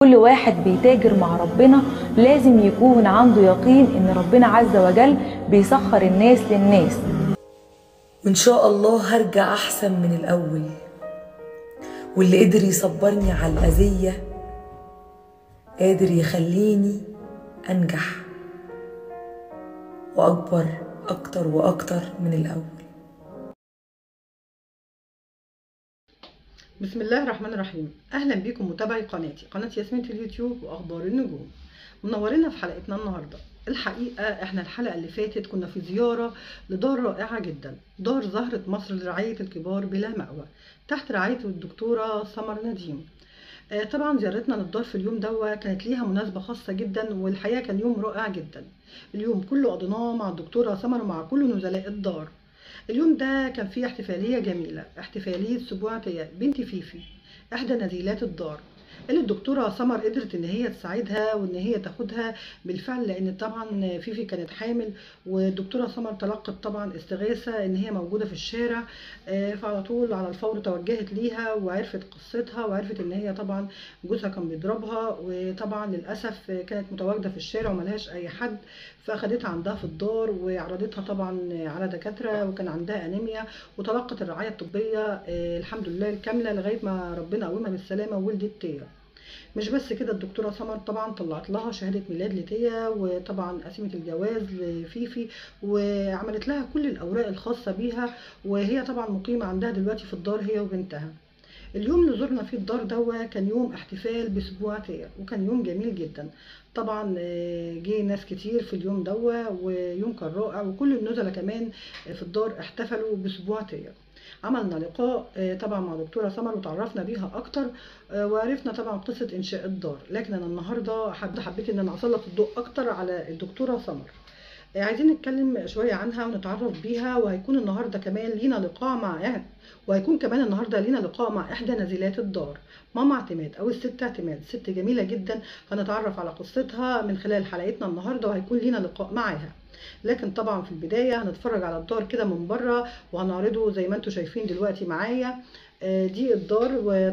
كل واحد بيتاجر مع ربنا لازم يكون عنده يقين ان ربنا عز وجل بيسخر الناس للناس، وإن شاء الله هرجع أحسن من الأول. واللي قدر يصبرني على الأذية قادر يخليني أنجح وأكبر أكتر وأكتر من الأول. بسم الله الرحمن الرحيم. اهلا بكم متابعي قناه ياسمين في اليوتيوب واخبار النجوم. منورينا في حلقتنا النهارده. الحقيقه احنا الحلقه اللي فاتت كنا في زياره لدار رائعه جدا، دار زهره مصر لرعايه الكبار بلا مأوى تحت رعايه الدكتوره سمر نديم. طبعا زيارتنا للدار في اليوم ده كانت ليها مناسبه خاصه جدا، والحقيقه كان يوم رائع جدا. اليوم كله قضيناه مع الدكتوره سمر ومع كل نزلاء الدار. اليوم ده كان فيه احتفالية جميلة، احتفالية سبوع تيا بنت فيفي احدى نزيلات الدار، اللي الدكتورة سمر قدرت ان هي تساعدها وان هي تاخدها بالفعل، لان طبعا فيفي كانت حامل، والدكتورة سمر تلقت طبعا استغاثة ان هي موجودة في الشارع. فعلى طول على الفور توجهت ليها وعرفت قصتها، وعرفت ان هي طبعا جوزها كان بيضربها، وطبعا للاسف كانت متواجدة في الشارع وملهاش اي حد، فاخدتها عندها في الدار وعرضتها طبعا على دكاترة، وكان عندها انيميا وتلقت الرعاية الطبية الحمد لله الكاملة لغاية ما ربنا قومها بالسلامة وولدت تيا. مش بس كده، الدكتوره سمر طبعا طلعت لها شهاده ميلاد لتيا، وطبعا قسمت الجواز لفيفي، وعملت لها كل الاوراق الخاصه بيها، وهي طبعا مقيمه عندها دلوقتي في الدار هي وبنتها. اليوم اللي زرنا فيه الدار ده كان يوم احتفال باسبوع تيا، وكان يوم جميل جدا. طبعا جه ناس كتير في اليوم ده، ويوم كان رائع، وكل النزلاء كمان في الدار احتفلوا باسبوع تيا. عملنا لقاء طبعا مع دكتوره سمر وتعرفنا بيها اكتر، وعرفنا طبعا قصه انشاء الدار. لكن انا النهارده حبيت ان انا اسلط الضوء اكتر على الدكتوره سمر. عايزين نتكلم شويه عنها ونتعرف بيها، وهيكون النهارده كمان لينا لقاء مع احدى نزيلات الدار، ماما اعتماد او الست اعتماد، ست جميله جدا هنتعرف على قصتها من خلال حلقتنا النهارده، وهيكون لينا لقاء معاها. لكن طبعا في البدايه هنتفرج على الدار كده من بره، وهنعرضه زي ما انتم شايفين دلوقتي معايا. دي الدار،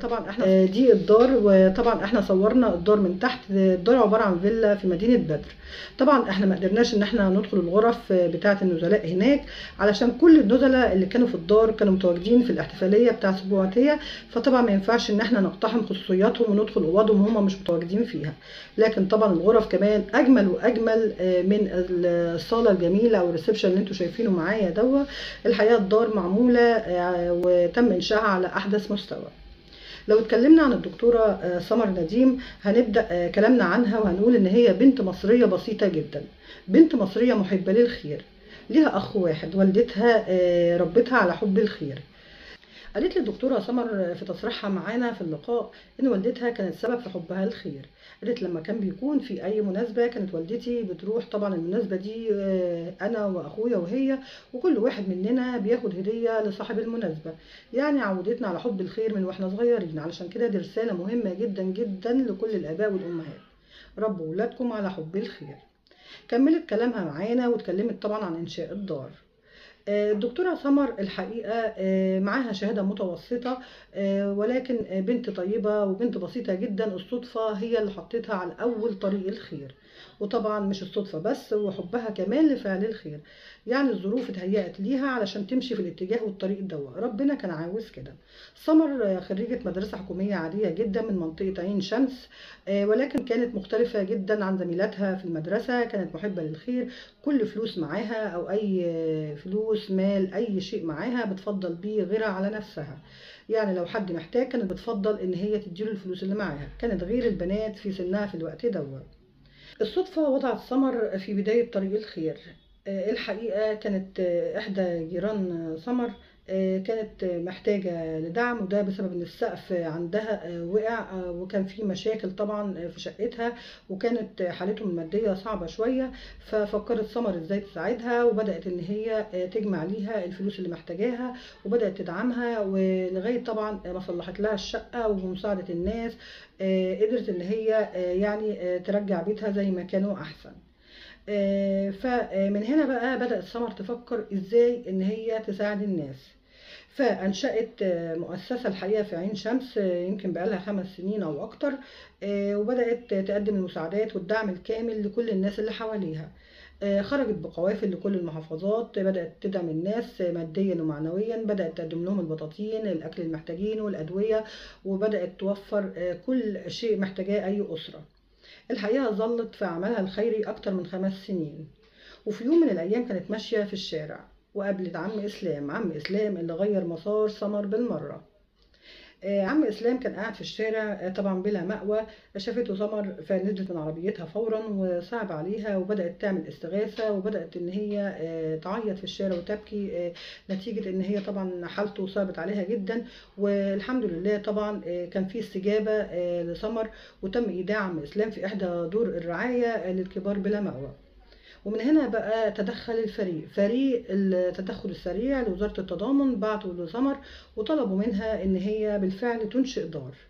وطبعا احنا صورنا الدار من تحت. الدار عباره عن فيلا في مدينه بدر. طبعا احنا ما قدرناش ان احنا ندخل الغرف بتاعه النزلاء هناك، علشان كل النزلاء اللي كانوا في الدار كانوا متواجدين في الاحتفاليه بتاعه اسبوع تيا، فطبعا ما ينفعش ان احنا نقتحم خصوصياتهم وندخل اوضهم وهم مش متواجدين فيها. لكن طبعا الغرف كمان اجمل واجمل من الصاله الجميله او الريسبشن اللي انتم شايفينه معايا دوت. الحقيقه الدار معموله وتم انشائها على احدث مستوى. لو اتكلمنا عن الدكتورة سمر نديم هنبدأ كلامنا عنها، وهنقول ان هي بنت مصرية بسيطة جدا، بنت مصرية محبة للخير. ليها اخ واحد، والدتها ربتها على حب الخير. قالت لي الدكتورة سمر في تصريحها معانا في اللقاء ان والدتها كانت سبب في حبها الخير. قالت لما كان بيكون في اي مناسبة كانت والدتي بتروح طبعا المناسبة دي انا واخويا وهي، وكل واحد مننا بياخد هدية لصاحب المناسبة، يعني عودتنا على حب الخير من واحنا صغيرين. علشان كده دي رسالة مهمة جدا جدا لكل الاباء والامهات، ربوا ولادكم على حب الخير. كملت كلامها معانا واتكلمت طبعا عن انشاء الدار. الدكتورة سمر الحقيقة معاها شهادة متوسطة، ولكن بنت طيبة وبنت بسيطة جدا. الصدفة هي اللي حطتها على أول طريق الخير، وطبعا مش الصدفة بس، وحبها كمان لفعل الخير. يعني الظروف اتهيأت ليها علشان تمشي في الاتجاه والطريق ده، ربنا كان عاوز كده. سمر خريجة مدرسة حكومية عادية جدا من منطقة عين شمس، ولكن كانت مختلفة جدا عن زميلاتها في المدرسة. كانت محبة للخير، كل فلوس معاها أو أي فلوس مال أي شيء معاها بتفضل بيه غيرها على نفسها. يعني لو حد محتاج كانت بتفضل إن هي تديله الفلوس اللي معاها، كانت غير البنات في سنها في الوقت دوت. الصدفة وضعت سمر في بداية طريق الخير. الحقيقة كانت إحدى جيران سمر كانت محتاجة لدعم، وده بسبب ان السقف عندها وقع، وكان في مشاكل طبعا في شقتها، وكانت حالتهم المادية صعبة شوية. ففكرت سمر ازاي تساعدها، وبدأت ان هي تجمع ليها الفلوس اللي محتاجاها، وبدأت تدعمها، ولغاية طبعا ما صلحت لها الشقة، وبمساعدة الناس قدرت ان هي يعني ترجع بيتها زي ما كانوا احسن. فمن هنا بقى بدأت سمر تفكر ازاي ان هي تساعد الناس. فأنشأت مؤسسة الحقيقة في عين شمس، يمكن بقالها 5 سنين أو أكتر، وبدأت تقدم المساعدات والدعم الكامل لكل الناس اللي حواليها. خرجت بقوافل لكل المحافظات، بدأت تدعم الناس ماديا ومعنويا، بدأت تقدم لهم البطاطين، الأكل المحتاجينه والأدوية، وبدأت توفر كل شيء محتاجاه أي أسرة. الحقيقة ظلت في عملها الخيري أكتر من 5 سنين. وفي يوم من الأيام كانت ماشية في الشارع وقابلت عم إسلام اللي غير مسار سمر بالمرة. عم إسلام كان قاعد في الشارع طبعا بلا مأوى، شافته سمر فنزلت من عربيتها فورا وصعب عليها وبدأت تعمل استغاثة، وبدأت إن هي تعيط في الشارع وتبكي نتيجة إن هي طبعا حالته صعبت عليها جدا. والحمد لله طبعا كان في استجابة لسمر، وتم إيداع عم إسلام في إحدى دور الرعاية للكبار بلا مأوى. ومن هنا بقى تدخل فريق التدخل السريع لوزارة التضامن، بعتوا لسمر وطلبوا منها ان هي بالفعل تنشئ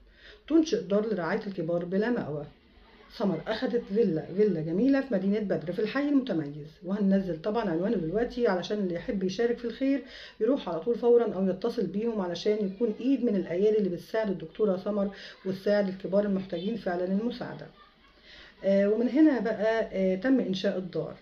دار لرعاية الكبار بلا مأوى. سمر اخذت فيلا جميلة في مدينة بدر في الحي المتميز، وهننزل طبعا عنوانه دلوقتي علشان اللي يحب يشارك في الخير يروح على طول فورا او يتصل بيهم علشان يكون ايد من الايادي اللي بتساعد الدكتورة سمر وتساعد الكبار المحتاجين فعلا المساعدة. ومن هنا بقى تم إنشاء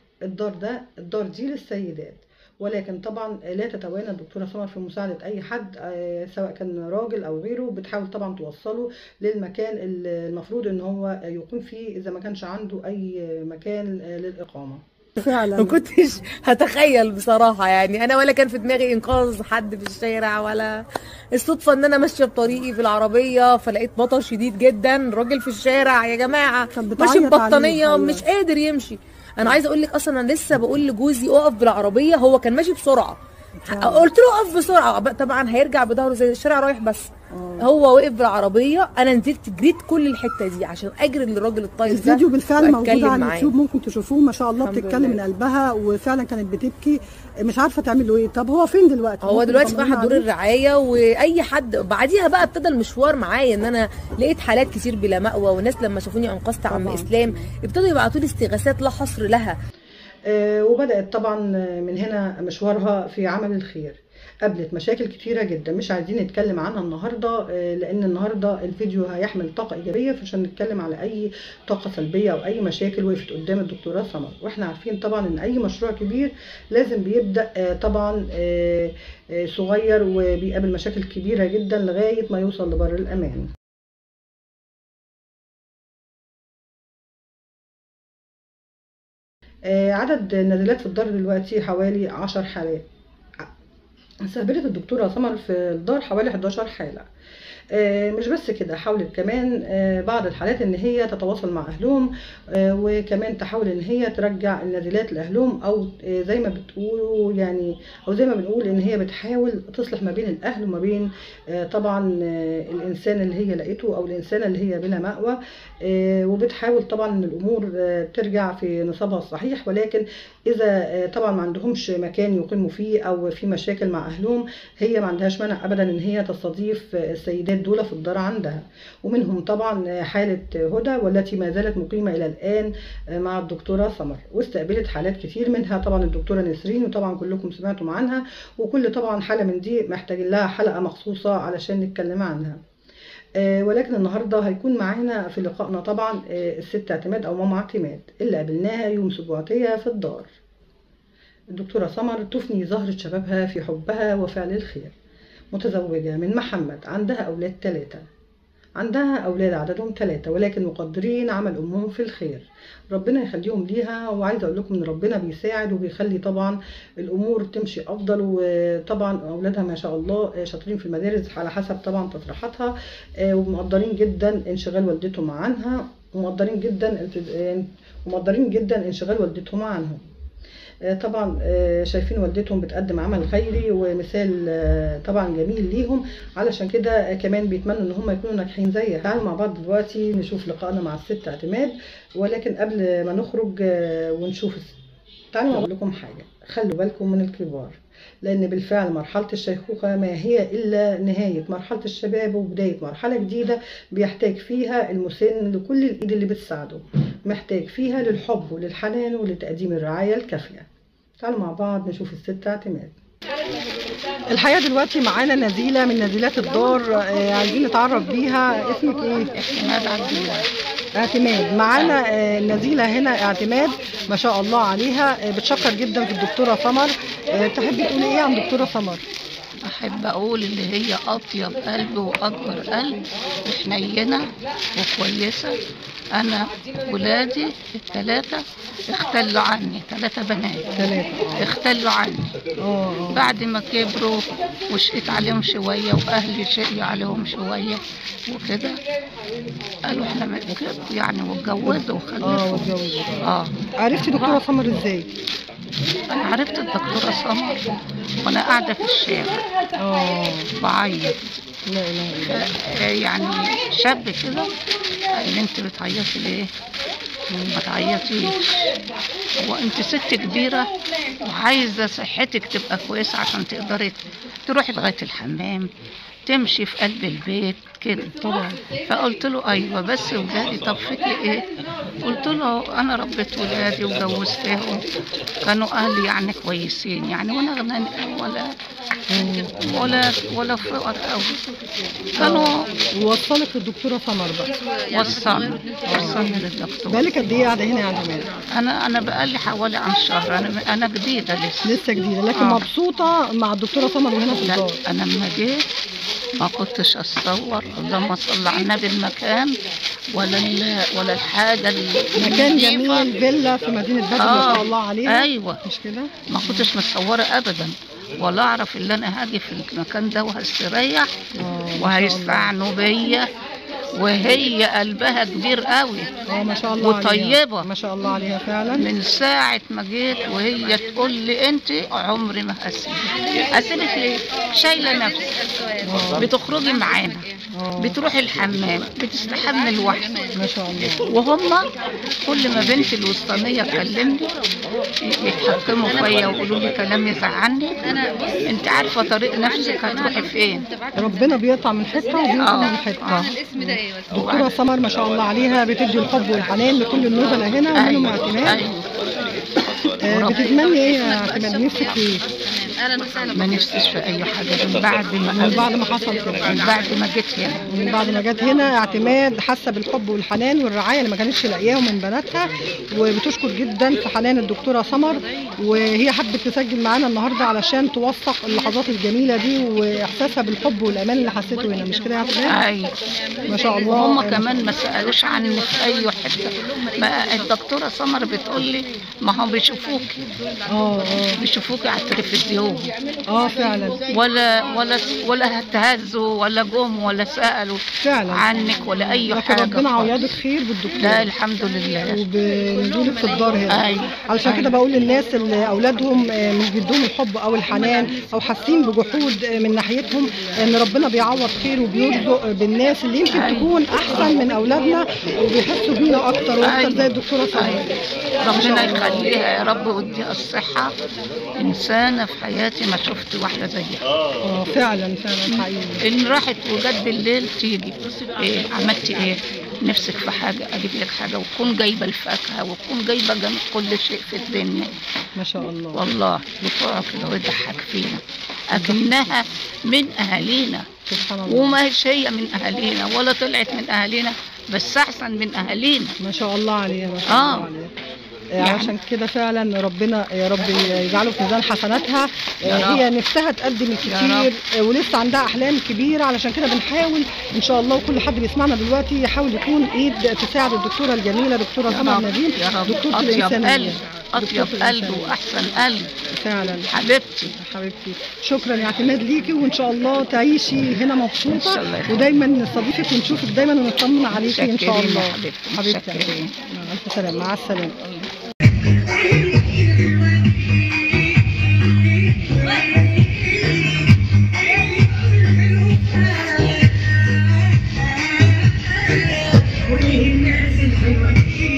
الدار دي للسيدات، ولكن طبعا لا تتوانى الدكتورة سمر في مساعدة أي حد سواء كان راجل أو غيره، بتحاول طبعا توصله للمكان المفروض إن هو يقيم فيه إذا ما كانش عنده أي مكان للإقامة. فعلا ما كنتش هتخيل بصراحه، يعني انا ولا كان في دماغي انقاذ حد في الشارع، ولا الصدفه ان انا ماشيه بطريقي في العربيه فلقيت مطر شديد جدا، راجل في الشارع يا جماعه ماشي ببطانيه مش قادر يمشي. انا عايزه اقول لك اصلا انا لسه بقول لجوزي اقف بالعربيه، هو كان ماشي بسرعه، قلت له اقف بسرعه، طبعا هيرجع بظهره زي الشارع رايح، بس هو وقف بالعربيه، انا نزلت جريت كل الحته دي عشان اجري للراجل الطيب ده. الفيديو بالفعل موجود على اليوتيوب، ممكن تشوفوه، ما شاء الله بتتكلم من قلبها، وفعلا كانت بتبكي مش عارفه تعمل له ايه. طب هو فين دلوقتي؟ هو دلوقتي في احد دور الرعايه، واي حد بعديها بقى ابتدى المشوار معايا، ان انا لقيت حالات كتير بلا مأوى، والناس لما شافوني انقذت عم اسلام ابتدوا يبعتوا لي استغاثات لا حصر لها. وبدأت طبعا من هنا مشوارها في عمل الخير. قابلت مشاكل كتيرة جدا مش عايزين نتكلم عنها النهاردة، لأن النهاردة الفيديو هيحمل طاقة إيجابية، فعشان نتكلم على أي طاقة سلبية أو أي مشاكل وقفت قدام الدكتورة سمر. وإحنا عارفين طبعا إن أي مشروع كبير لازم بيبدأ طبعا صغير وبيقابل مشاكل كبيرة جدا لغاية ما يوصل لبر الأمان. عدد النازلات في الدار دلوقتي حوالي 10 حالات. استقبلت الدكتورة سمر في الدار حوالي 11 حالة. مش بس كده، حاولت كمان بعض الحالات ان هي تتواصل مع اهلهم، وكمان تحاول ان هي ترجع النازلات لاهلهم، او زي ما بتقولوا يعني، او زي ما بنقول ان هي بتحاول تصلح ما بين الاهل وما بين طبعا الانسان اللي هي لقيته او الانسانه اللي هي بلا مأوى، وبتحاول طبعا ان الامور ترجع في نصابها الصحيح. ولكن اذا طبعا ما عندهمش مكان يقيموا فيه او في مشاكل مع اهلهم، هي ما عندهاش مانع ابدا ان هي تستضيف السيدات دول في الدار عندها. ومنهم طبعا حالة هدى، والتي ما زالت مقيمة إلى الآن مع الدكتورة سمر، واستقبلت حالات كتير منها طبعا الدكتورة نسرين، وطبعا كلكم سمعتم عنها، وكل طبعا حالة من دي محتاجين لها حلقة مخصوصة علشان نتكلم عنها. ولكن النهاردة هيكون معانا في لقائنا طبعا الست اعتماد أو ماما اعتماد اللي قابلناها يوم سبوعتية في الدار. الدكتورة سمر تفني زهرة شبابها في حبها وفعل الخير، متزوجة من محمد، عندها أولاد 3، عندها أولاد عددهم 3، ولكن مقدرين عمل أمهم في الخير، ربنا يخليهم ليها. وعايزة أقول لكم إن ربنا بيساعد وبيخلي طبعا الأمور تمشي أفضل، وطبعا أولادها ما شاء الله شاطرين في المدارس على حسب طبعا تصريحاتها، ومقدرين جدا انشغال والدتهم عنها، ومقدرين جدا انشغال والدتهم عنهم. طبعا شايفين والدتهم بتقدم عمل خيري ومثال طبعا جميل ليهم، علشان كده كمان بيتمنوا ان هم يكونوا ناجحين زيها. تعالوا مع بعض دلوقتي نشوف لقائنا مع الست اعتماد، ولكن قبل ما نخرج ونشوف تعالوا اقول لكم حاجه، خلوا بالكم من الكبار، لان بالفعل مرحله الشيخوخه ما هي الا نهايه مرحله الشباب وبدايه مرحله جديده بيحتاج فيها المسن لكل الايد اللي بتساعده، محتاج فيها للحب وللحنان ولتقديم الرعايه الكافيه. تعالوا مع بعض نشوف الست اعتماد. الحقيقه دلوقتي معانا نزيله من نزيلات الدار، عايزين نتعرف بيها. اسمك ايه؟ اعتماد عبد الله. اعتماد. معانا نزيله هنا اعتماد ما شاء الله عليها، بتشكر جدا في الدكتوره سمر. تحبي تقولي ايه عن الدكتوره سمر؟ احب اقول اللي هي اطيب قلب واكبر قلب وحنينه وكويسه. انا ولادي الثلاثه اختلوا عني، 3 بنات اختلوا عني بعد ما كبروا وشقيت عليهم شويه واهلي شقيوا عليهم شويه وكده، قالوا احنا يعني واتجوزوا وخلفوا. عرفتي دكتوره سمر ازاي؟ انا عرفت الدكتوره سمر وانا قاعده في الشارع بعيط. لا اله الا يعني شاب كده قال لي انت بتعيطي ليه؟ ما تعيطيش، هو انت ست كبيره وعايزه صحتك تبقى كويسه عشان تقدري تروحي لغايه الحمام، تمشي في قلب البيت كده. طبعا. فقلت له ايوه بس ولادي. طب فيكي ايه؟ قلت له انا ربيت ولادي وجوزتهم، كانوا اهلي يعني كويسين يعني، وانا غناني ولا فقر قوي. كانوا وصلك للدكتوره سمر بقى؟ وصلني للدكتور. بقالك قد ايه قاعده هنا يا عماد؟ انا بقالي حوالي عن شهر. انا جديده لسه جديده، لكن مبسوطه مع الدكتوره سمر وهنا في الدار؟ انا لما جيت ما كنتش اتصور، اللهم صل على النبي، المكان ولا الحاجه. مكان جميل، فيلا في مدينه بدر ما شاء الله عليها. ايوه مش كده؟ ما كنتش متصوره ابدا، ولا اعرف ان انا هاجي في المكان ده وهستريح وهيستعنوا بيا. وهي قلبها كبير قوي ما شاء الله وطيبه ما شاء الله عليها فعلا. من ساعه ما جيت وهي تقول لي انت عمري ما هسيبك ليه؟ شايله نفسك، بتخرجي معانا، بتروحي الحمام، بتستحمي لوحدك ما شاء الله. وهم كل ما بنتي الوسطانيه تكلمني يتحكموا فيا ويقولوا لي كلام يزعلني. انت عارفه طريق نفسك هتروحي فين. ربنا بيقطع من حته وبيوصل من حته. دكتوره سمر ما شاء الله عليها بتدي الحب والحنان لكل النزلاء هنا ومنهم اعتماد. بتتمني ايه يا اعتماد؟ نفسك في ايه؟ ما نفسيش في اي حاجه من بعد ما حصل كده، من بعد ما جيت هنا. من بعد ما جت هنا اعتماد حاسه بالحب والحنان والرعايه اللي ما كانتش لاقياهم من بناتها، وبتشكر جدا في حنان الدكتوره سمر، وهي حبت تسجل معانا النهارده علشان توثق اللحظات الجميله دي واحساسها بالحب والامان اللي حسيته هنا. مش كده يا اعتماد؟ ايوه ما شاء الله. هم كمان ما سالوش عني في اي حته. الدكتوره سمر بتقول لي ما هم بيشوفوكي على التلفزيون فعلا، ولا هتهزوا ولا جم ولا سالوا فعلا عنك ولا اي حاجه. ربنا عوضك خير بالدكتور. لا الحمد لله. وبنزولك في الدار هنا. أيوة. علشان كده بقول للناس اللي اولادهم مش بيدوهم الحب او الحنان او حاسين بجحود من ناحيتهم، ان ربنا بيعوض خير وبيرزق بالناس اللي يمكن تكون احسن من اولادنا وبيحسوا بينا اكتر واكتر زي الدكتوره سمر. ربنا يخليها يا رب ويديها الصحه. انسانه في حياتي ما شفت واحده زيها. فعلا حقيقي. ان راحت وجت بالليل تيجي ايه عملتي ايه؟ نفسك في حاجه اجيب لك حاجه، وتكون جايبه الفاكهه وتكون جايبه جنب كل شيء في الدنيا. ما شاء الله والله بتقع كده وتضحك فينا اكنها من اهالينا. سبحان الله. وما هي من اهالينا ولا طلعت من اهالينا، بس احسن من اهالينا. ما شاء الله عليها ما شاء الله عليها. عشان كده فعلا ربنا يا رب يجعله في ميزان حسناتها. هي نفسها تقدم الكتير ولسه عندها احلام كبيره، علشان كده بنحاول ان شاء الله وكل حد بيسمعنا دلوقتي يحاول يكون ايد تساعد الدكتوره الجميله دكتوره سمر نبيل، دكتوره الانسانيه، اطيب قلب واحسن قلب فعلا. حبيبتي شكرا يا اعتماد ليكي، وان شاء الله تعيشي هنا مبسوطه ودايما نستضيفك ونشوفك دايما ونطمن عليكي ان شاء الله. حبيبتي الف سلامه. مع السلامه. والناس الحلوة